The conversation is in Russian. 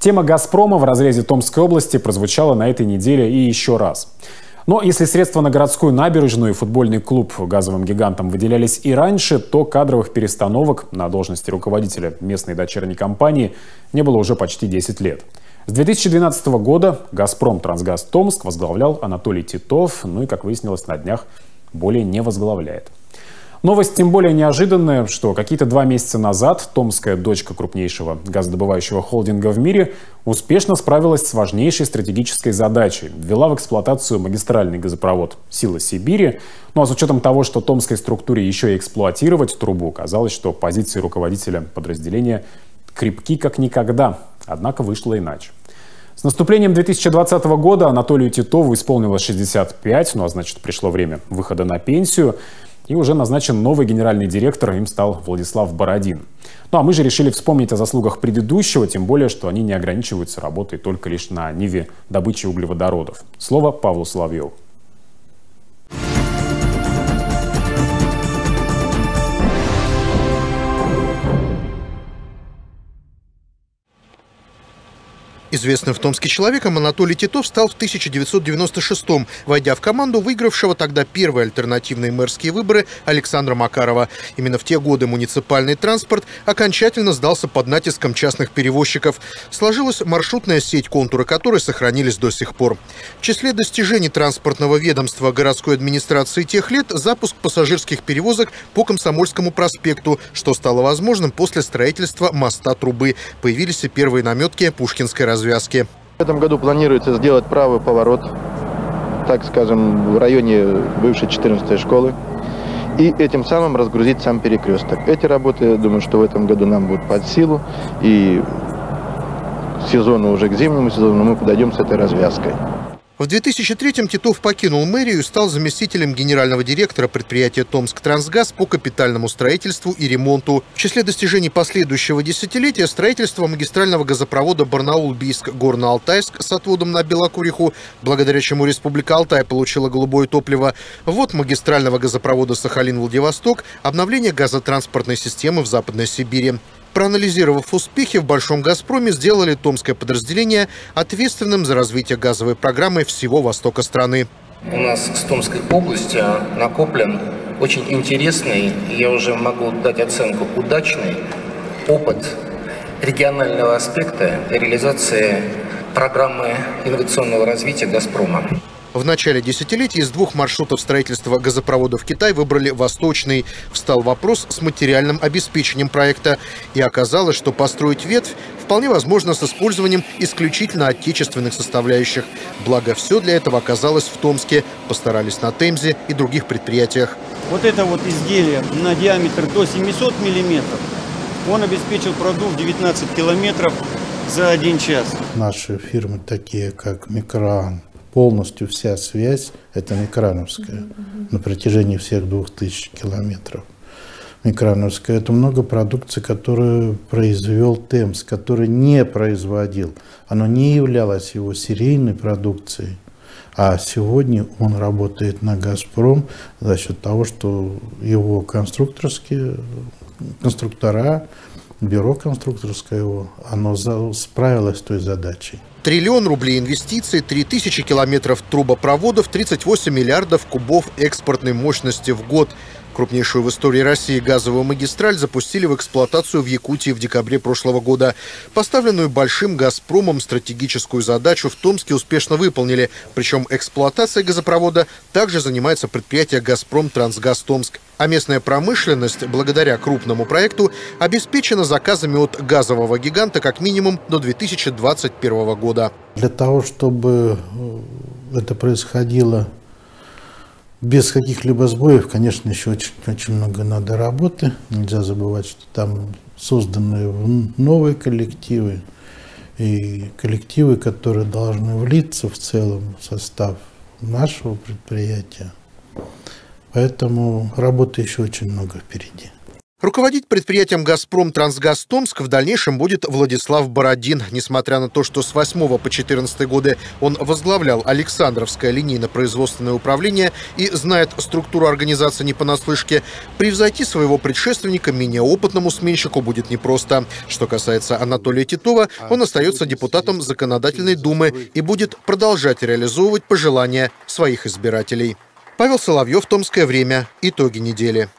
Тема «Газпрома» в разрезе Томской области прозвучала на этой неделе и еще раз. Но если средства на городскую набережную и футбольный клуб газовым гигантам выделялись и раньше, то кадровых перестановок на должности руководителя местной дочерней компании не было уже почти 10 лет. С 2012 года «Газпром Трансгаз Томск» возглавлял Анатолий Титов, ну и, как выяснилось, на днях более не возглавляет. Новость тем более неожиданная, что какие-то 2 месяца назад томская дочка крупнейшего газодобывающего холдинга в мире успешно справилась с важнейшей стратегической задачей. Ввела в эксплуатацию магистральный газопровод «Сила Сибири». Ну а с учетом того, что томской структуре еще и эксплуатировать трубу, казалось, что позиции руководителя подразделения крепки как никогда. Однако вышло иначе. С наступлением 2020 года Анатолию Титову исполнилось 65, ну а значит пришло время выхода на пенсию. И уже назначен новый генеральный директор, им стал Владислав Бородин. Ну а мы же решили вспомнить о заслугах предыдущего, тем более, что они не ограничиваются работой только лишь на ниве добычи углеводородов. Слово Павлу Соловьеву. Известным в Томске человеком Анатолий Титов стал в 1996-м, войдя в команду выигравшего тогда первые альтернативные мэрские выборы Александра Макарова. Именно в те годы муниципальный транспорт окончательно сдался под натиском частных перевозчиков. Сложилась маршрутная сеть, контуры которой сохранились до сих пор. В числе достижений транспортного ведомства городской администрации тех лет запуск пассажирских перевозок по Комсомольскому проспекту, что стало возможным после строительства моста Трубы. Появились и первые наметки Пушкинской развязки. В этом году планируется сделать правый поворот, так скажем, в районе бывшей 14-й школы, и этим самым разгрузить сам перекресток. Эти работы, я думаю, что в этом году нам будут под силу, и к сезону, уже к зимнему сезону, мы подойдем с этой развязкой. В 2003-м Титов покинул мэрию и стал заместителем генерального директора предприятия «Томсктрансгаз» по капитальному строительству и ремонту. В числе достижений последующего десятилетия строительство магистрального газопровода Барнаул-Бийск-Горно-Алтайск с отводом на Белокуриху, благодаря чему Республика Алтай получила голубое топливо, ввод магистрального газопровода Сахалин-Владивосток, обновление газотранспортной системы в Западной Сибири. Проанализировав успехи, в Большом «Газпроме» сделали томское подразделение ответственным за развитие газовой программы всего востока страны. У нас с Томской области накоплен очень интересный, я уже могу дать оценку, удачный опыт регионального аспекта реализации программы инновационного развития «Газпрома». В начале десятилетия из 2 маршрутов строительства газопровода в Китай выбрали восточный. Встал вопрос с материальным обеспечением проекта. И оказалось, что построить ветвь вполне возможно с использованием исключительно отечественных составляющих. Благо, все для этого оказалось в Томске. Постарались на Темзе и других предприятиях. Вот это вот изделие на диаметр до 700 миллиметров. Он обеспечил продув 19 километров за 1 час. Наши фирмы, такие как Микран, полностью вся связь – это микрановская на протяжении всех 2000 километров. Микрановская – это много продукции, которую произвел Темс, который не производил. Оно не являлось его серийной продукцией. А сегодня он работает на «Газпром» за счет того, что его конструктора, бюро конструкторское его, оно справилось с той задачей. 1 000 000 000 рублей инвестиций, 3000 километров трубопроводов, 38 миллиардов кубов экспортной мощности в год. Крупнейшую в истории России газовую магистраль запустили в эксплуатацию в Якутии в декабре прошлого года. Поставленную Большим «Газпромом» стратегическую задачу в Томске успешно выполнили. Причем эксплуатацией газопровода также занимается предприятие «Газпром Трансгаз Томск». А местная промышленность, благодаря крупному проекту, обеспечена заказами от газового гиганта как минимум до 2021 года. Для того, чтобы это происходило без каких-либо сбоев, конечно, еще очень много надо работы. Нельзя забывать, что там созданы новые коллективы и коллективы, которые должны влиться в целом в состав нашего предприятия. Поэтому работы еще очень много впереди. Руководить предприятием «Газпром Трансгаз Томск в дальнейшем будет Владислав Бородин. Несмотря на то, что с 8 по 14 годы он возглавлял Александровское линейно-производственное управление и знает структуру организации не понаслышке, превзойти своего предшественника менее опытному сменщику будет непросто. Что касается Анатолия Титова, он остается депутатом Законодательной Думы и будет продолжать реализовывать пожелания своих избирателей. Павел Соловьев, Томское время. Итоги недели.